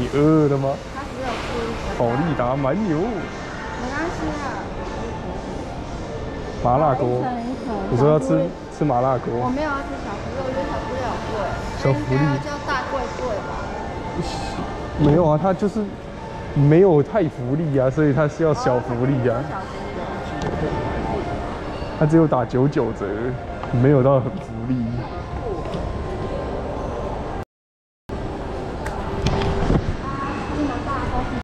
你饿了吗？ 它只有吃保利达蛮牛， 没关系啊。 麻辣锅。 一层一层。 你说要吃麻辣锅？ 我没有要吃小福利，我觉得小福利好贵。 小福利应该要叫大贵贵吧？ 没有啊，它就是没有太福利啊，所以它是要小福利啊。 小福利。 它只有打99折，没有到很福利。